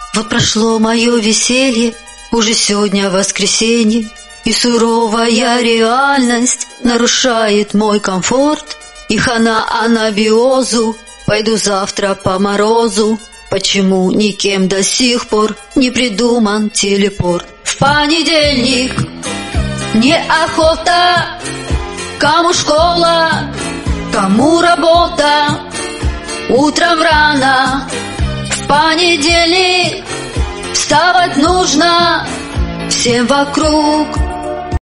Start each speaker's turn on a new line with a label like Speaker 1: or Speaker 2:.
Speaker 1: Вот прошло мое веселье, уже сегодня воскресенье, и суровая реальность нарушает мой комфорт. И хана анабиозу, пойду завтра по морозу. Почему никем до сих пор не придуман телепорт? В понедельник неохота, кому школа, кому работа. Утром рано в понедельник вставать нужно, всем вокруг